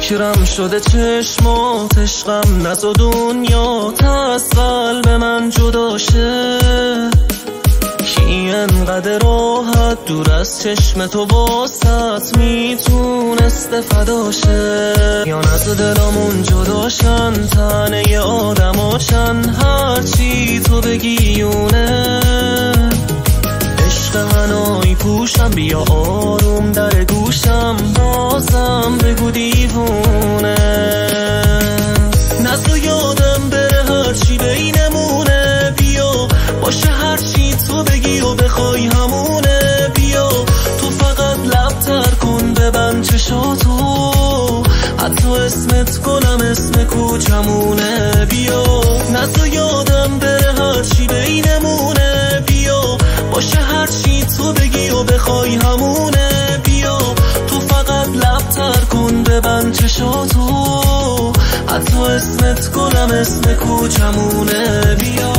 فکرم شده چشمات، عشقم نزا دنیا از قلب من جدا شه. کی انقدر راحت دور از چشم تو واسط میتونسته فداشه؟ یا نزا دلامون جداشن، تنه آدماشن، هرچی تو بگیونه. عشق هنایی پوشم، بیا آروم در گوشم، بازم بگو دیوونه. نزا یادم بره هرچی بینمونه، بیا باشه هرچی تو بگی و بخوای همونه. بیا تو فقط لب تر کن، ببند چشاتو، حتی اسمت کنم اسم کوچمونه. بیا نزا یادم بره هرچی بینمونه، بیا باشه هرچی تو بگی و بخوای همونه. بیا تو فقط لب تر کن، ببند چشاتو، حتی اسمت کنم اسم کوچمونه. بیا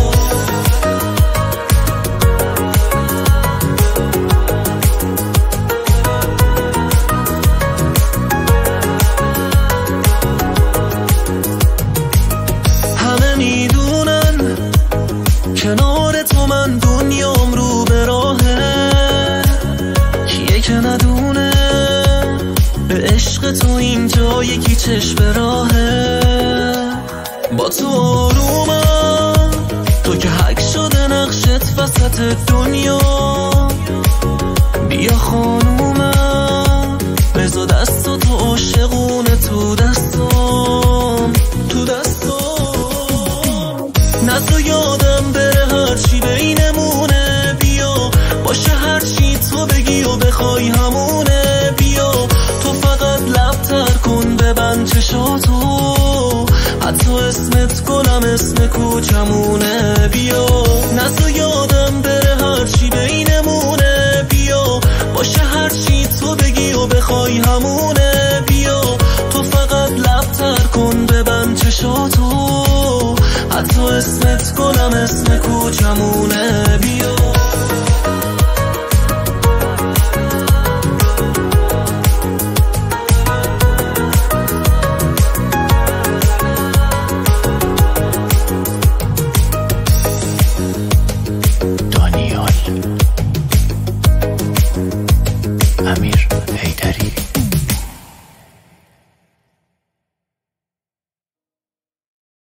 همه میدونن کنار تو من دنیام رو به راهه. کیه که ندونه به عشق تو اینجا یکی چشم به راهه. با تو آرومم، تو که حک شده نقشت وسط دنیا. بیا خانومم، بزا دستو تو عاشقونه تو دستم، تو دستم. نزا یادم بره هرچی بینمونه، بیا باشه هرچی تو بگی و بخوای همونه. بیا تو فقط لب تر کن، ببند چشاتو، حتی اسمت کنم اسم کوچمونه. بیا نزا یادم بره هرچی بینمونه، بیا باشه هرچی تو بگی و بخوای همونه. بیا تو فقط لب تر کن، ببند چشاتو، حتی اسمت کنم اسم کوچمونه. بیا